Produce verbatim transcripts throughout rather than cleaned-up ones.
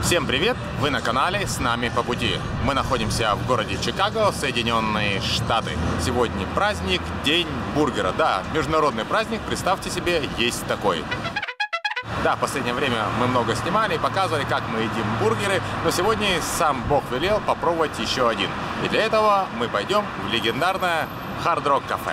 Всем привет! Вы на канале «С нами по пути». Мы находимся в городе Чикаго, Соединенные Штаты. Сегодня праздник, День бургера. Да, международный праздник, представьте себе, есть такой. Да, в последнее время мы много снимали и показывали, как мы едим бургеры, но сегодня сам Бог велел попробовать еще один. И для этого мы пойдем в легендарное Hard Rock кафе.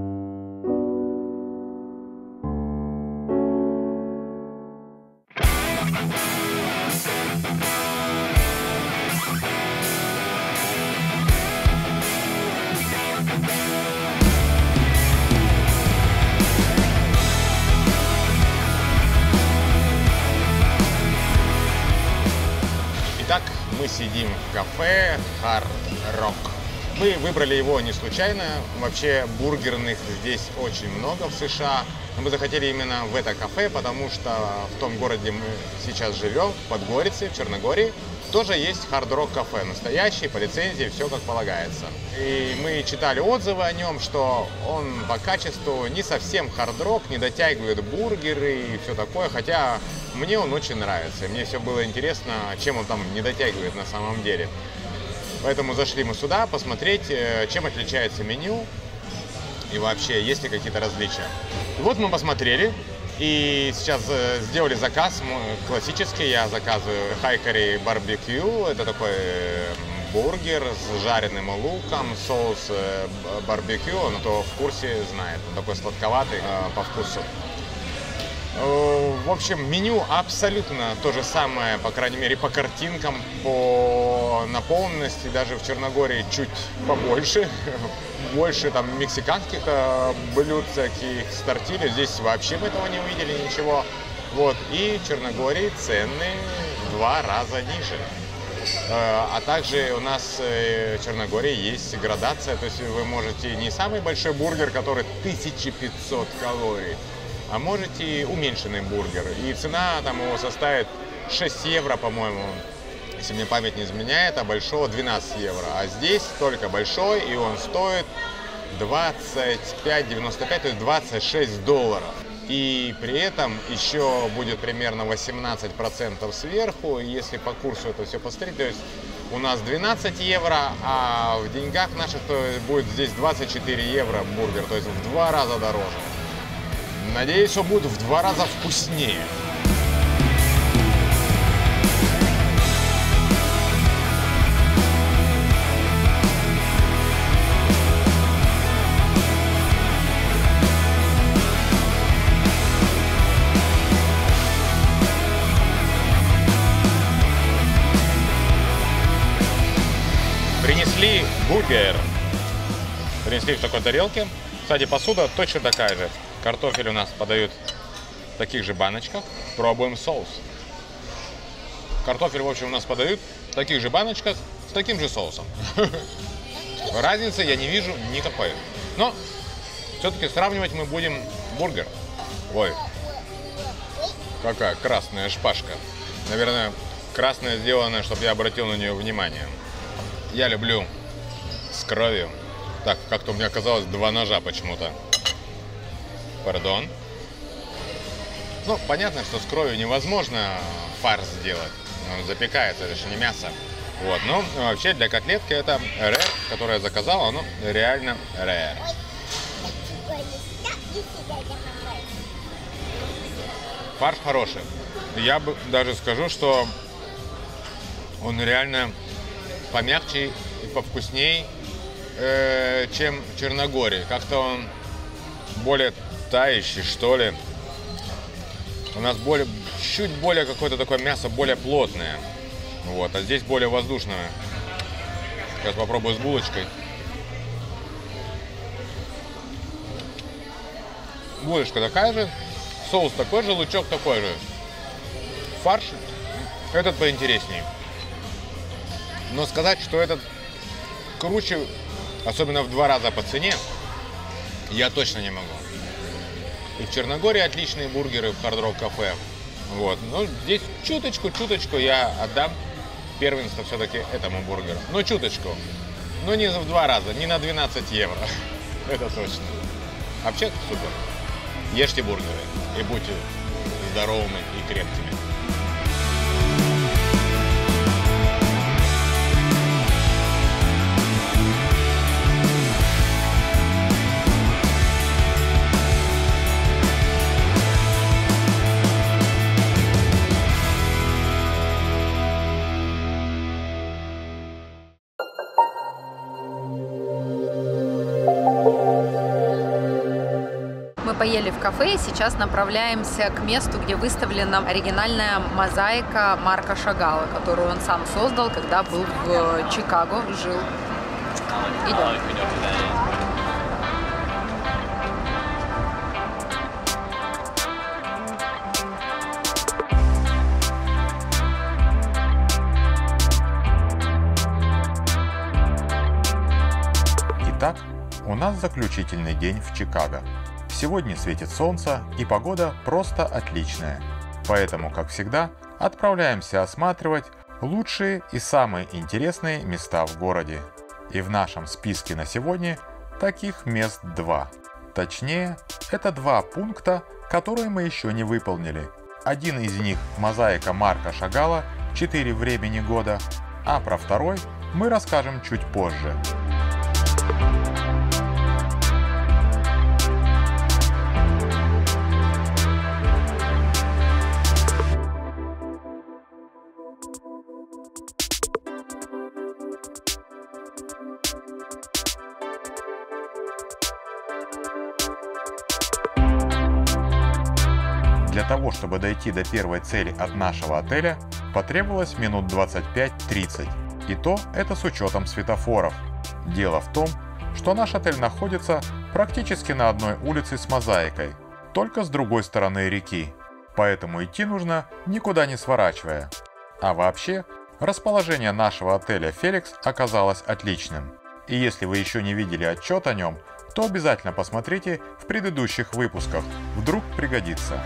Итак, мы сидим в кафе Hard Rock. Мы выбрали его не случайно. Вообще бургерных здесь очень много в США. Но мы захотели именно в это кафе, потому что в том городе мы сейчас живем, в Подгорице, в Черногории, тоже есть Hard Rock кафе. Настоящий, по лицензии, все как полагается. И мы читали отзывы о нем, что он по качеству не совсем Hard Rock, не дотягивает бургеры и все такое. Хотя мне он очень нравится. И мне все было интересно, чем он там не дотягивает на самом деле. Поэтому зашли мы сюда посмотреть, чем отличается меню и вообще есть ли какие-то различия. И вот мы посмотрели и сейчас сделали заказ классический. Я заказываю хайкари барбекю. Это такой бургер с жареным луком, соус барбекю. Ну, кто в курсе знает, он такой сладковатый по вкусу. В общем, меню абсолютно то же самое, по крайней мере, по картинкам, по наполненности, даже в Черногории чуть побольше, больше там мексиканских блюд, всяких с тортильей, здесь вообще мы этого не увидели ничего. Вот, и в Черногории цены в два раза ниже. А также у нас в Черногории есть градация, то есть вы можете не самый большой бургер, который тысяча пятьсот калорий, а можете уменьшенный бургер. И цена там его составит шесть евро, по-моему, если мне память не изменяет, а большого двенадцать евро. А здесь только большой, и он стоит двадцать пять девяносто пять, то есть двадцать шесть долларов. И при этом еще будет примерно восемнадцать процентов сверху. И если по курсу это все посмотреть, то есть у нас двенадцать евро, а в деньгах наших то будет здесь двадцать четыре евро бургер, то есть в два раза дороже. Надеюсь, что будет в два раза вкуснее. Принесли бургер. Принесли в такой тарелке. Кстати, посуда точно такая же. Картофель у нас подают в таких же баночках. Пробуем соус. Картофель, в общем, у нас подают в таких же баночках с таким же соусом. Разницы я не вижу никакой. Но все-таки сравнивать мы будем бургер. Ой, какая красная шпажка. Наверное, красная сделана, чтобы я обратил на нее внимание. Я люблю с кровью. Так, как-то у меня оказалось два ножа почему-то. Пардон. Ну, понятно, что с кровью невозможно фарш сделать. Он запекается, это же не мясо. Вот, но вообще для котлетки это рэр, которое я заказал, оно реально рэр. Фарш хороший. Я бы даже скажу, что он реально помягче и повкусней, э, чем в Черногории. Как-то он более тающий, что ли. У нас более, чуть более какое-то такое мясо, более плотное. Вот, а здесь более воздушное. Сейчас попробую с булочкой. Булочка такая же, соус такой же, лучок такой же. Фарш этот поинтереснее. Но сказать, что этот круче, особенно в два раза по цене, я точно не могу. И в Черногории отличные бургеры в Hard Rock кафе. Вот. Но здесь чуточку-чуточку я отдам первенство все-таки этому бургеру. Но чуточку. Но не в два раза, не на двенадцать евро. Это точно. Вообще супер. Ешьте бургеры и будьте здоровыми и крепкими. поели в кафе и сейчас направляемся к месту, где выставлена оригинальная мозаика Марка Шагала, которую он сам создал, когда был в Чикаго, жил. Идем. Итак, у нас заключительный день в Чикаго. Сегодня светит солнце и погода просто отличная. Поэтому, как всегда, отправляемся осматривать лучшие и самые интересные места в городе. И в нашем списке на сегодня таких мест два. Точнее, это два пункта, которые мы еще не выполнили. Один из них – мозаика Марка Шагала «Четыре времени года», а про второй мы расскажем чуть позже. Для того, чтобы дойти до первой цели от нашего отеля, потребовалось минут двадцать пять-тридцать. И то это с учетом светофоров. Дело в том, что наш отель находится практически на одной улице с мозаикой, только с другой стороны реки. Поэтому идти нужно никуда не сворачивая. А вообще, расположение нашего отеля «Феликс» оказалось отличным. И если вы еще не видели отчет о нем, то обязательно посмотрите в предыдущих выпусках, вдруг пригодится.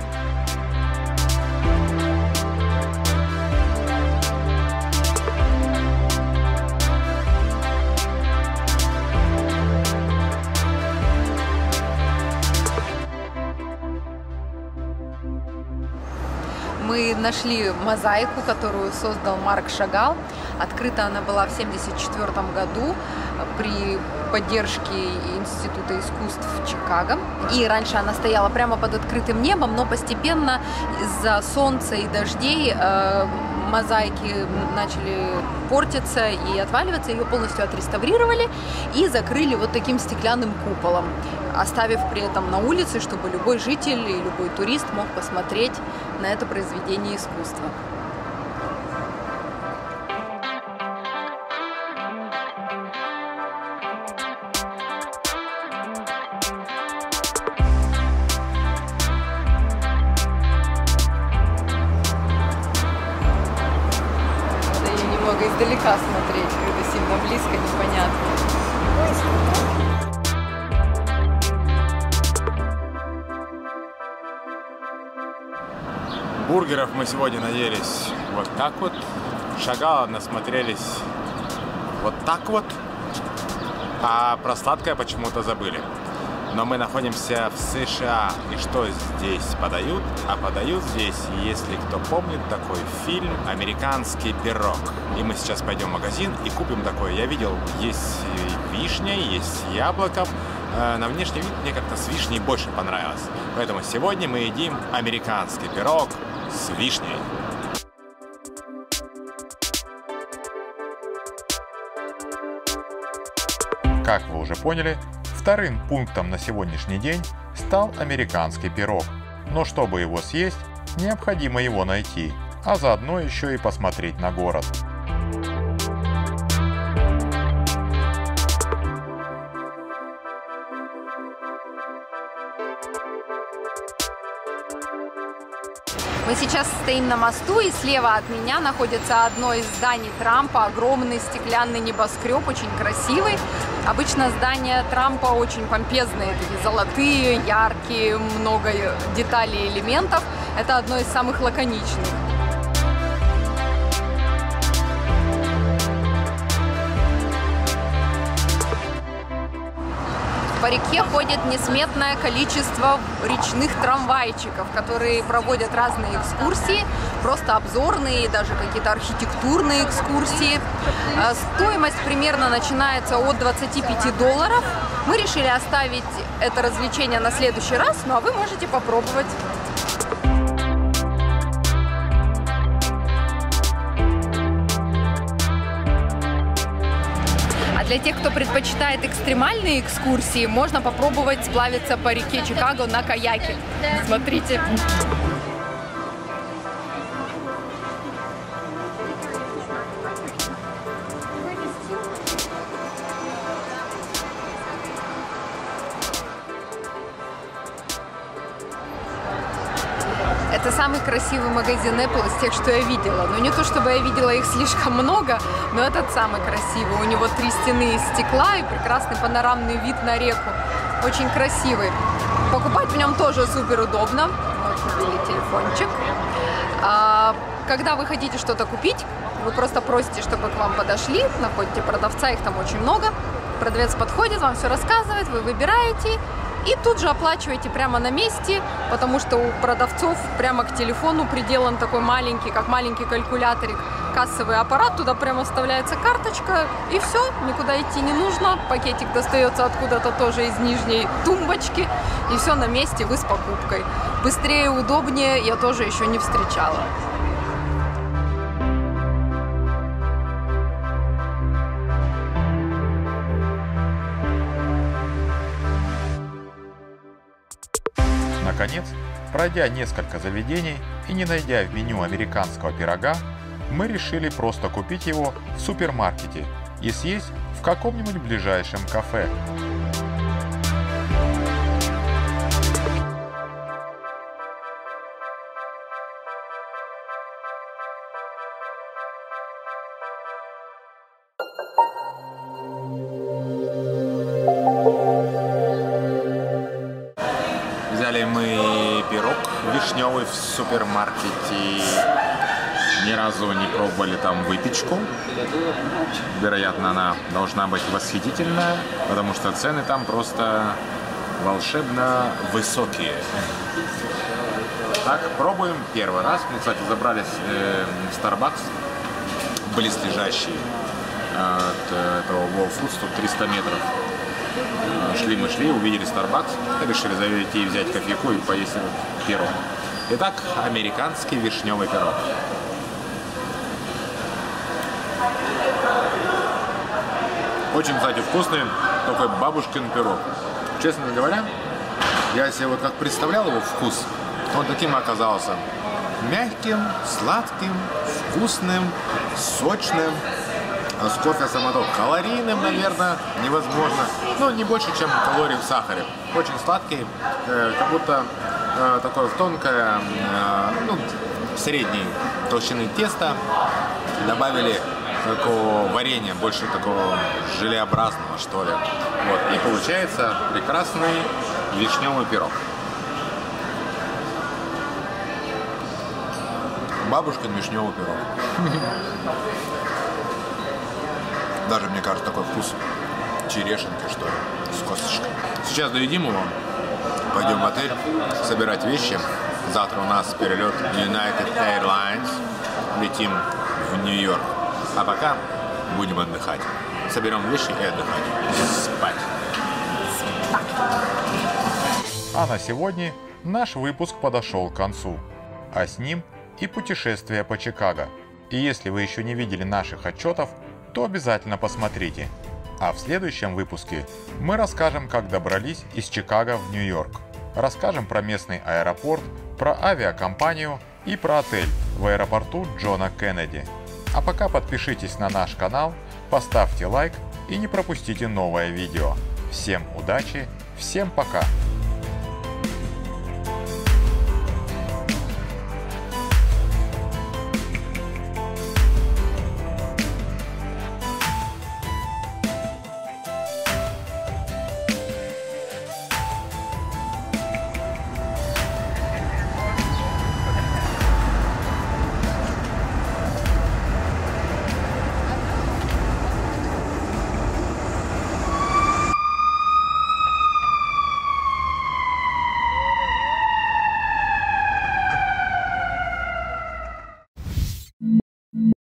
Мы нашли мозаику, которую создал Марк Шагал. Открыта она была в семьдесят четвёртом году при поддержке Института искусств в Чикаго. И раньше она стояла прямо под открытым небом, но постепенно из-за солнца и дождей э, мозаики начали портиться и отваливаться. Ее полностью отреставрировали и закрыли вот таким стеклянным куполом, оставив при этом на улице, чтобы любой житель и любой турист мог посмотреть на это произведение искусства. Да и немного издалека смотреть, когда сильно близко, непонятно. Бургеров мы сегодня наелись вот так вот, Шагала насмотрелись вот так вот, а про сладкое почему-то забыли. Но мы находимся в США, и что здесь подают? А подают здесь, если кто помнит, такой фильм «Американский пирог». И мы сейчас пойдем в магазин и купим такое. Я видел, есть вишня, есть с яблоком. На внешний вид мне как-то с вишней больше понравилось. Поэтому сегодня мы едим американский пирог с вишней. Как вы уже поняли, вторым пунктом на сегодняшний день стал американский пирог. Но чтобы его съесть, необходимо его найти, а заодно еще и посмотреть на город. Мы сейчас стоим на мосту, и слева от меня находится одно из зданий Трампа, огромный стеклянный небоскреб, очень красивый. Обычно здания Трампа очень помпезные, такие золотые, яркие, много деталей и элементов. Это одно из самых лаконичных. По реке ходит несметное количество речных трамвайчиков, которые проводят разные экскурсии, просто обзорные, даже какие-то архитектурные экскурсии. Стоимость примерно начинается от двадцати пяти долларов. Мы решили оставить это развлечение на следующий раз, ну а вы можете попробовать. Для тех, кто предпочитает экстремальные экскурсии, можно попробовать сплавиться по реке Чикаго на каяке. Смотрите. Это самый красивый магазин Apple из тех, что я видела. Но не то, чтобы я видела их слишком много, но этот самый красивый. У него три стены из стекла и прекрасный панорамный вид на реку. Очень красивый. Покупать в нем тоже супер удобно. Вот, купили телефончик. А, когда вы хотите что-то купить, вы просто просите, чтобы к вам подошли, находите продавца, их там очень много. Продавец подходит, вам все рассказывает, вы выбираете. И тут же оплачиваете прямо на месте, потому что у продавцов прямо к телефону приделан такой маленький, как маленький калькуляторик, кассовый аппарат. Туда прямо вставляется карточка, и все, никуда идти не нужно. Пакетик достается откуда-то тоже из нижней тумбочки, и все на месте, вы с покупкой. Быстрее, удобнее я тоже еще не встречала. Наконец, пройдя несколько заведений и не найдя в меню американского пирога, мы решили просто купить его в супермаркете и съесть в каком-нибудь ближайшем кафе. Взяли мы пирог вишневый в супермаркете. Ни разу не пробовали там выпечку. Вероятно, она должна быть восхитительная, потому что цены там просто волшебно высокие. Так, пробуем первый раз. Мы, кстати, забрались э, в Starbucks, близлежащий от этого Whole Foods, тут триста метров. Шли мы шли, увидели Starbucks, решили зайти и взять кофейку и поесть пирог. Итак, американский вишневый пирог. Очень, кстати, вкусный, такой бабушкин пирог. Честно говоря, я себе вот как представлял его вкус, он таким оказался. Мягким, сладким, вкусным, сочным. А с кофе само то калорийным, наверное, невозможно. Ну, не больше, чем калорий в сахаре. Очень сладкий, э, как будто э, такое тонкое, э, ну, средней толщины теста. Добавили такого варенья, больше такого желеобразного, что ли. Вот. И получается прекрасный вишневый пирог. Бабушкин вишневый пирог. Даже, мне кажется, такой вкус черешенки, что ли, с косточкой. Сейчас доедим его, пойдем в отель собирать вещи. Завтра у нас перелет United Airlines. Летим в Нью-Йорк. А пока будем отдыхать. Соберем вещи и отдыхать. Спать. А на сегодня наш выпуск подошел к концу. А с ним и путешествие по Чикаго. И если вы еще не видели наших отчетов, то обязательно посмотрите. А в следующем выпуске мы расскажем, как добрались из Чикаго в Нью-Йорк. Расскажем про местный аэропорт, про авиакомпанию и про отель в аэропорту Джона Кеннеди. А пока подпишитесь на наш канал, поставьте лайк и не пропустите новое видео. Всем удачи, всем пока!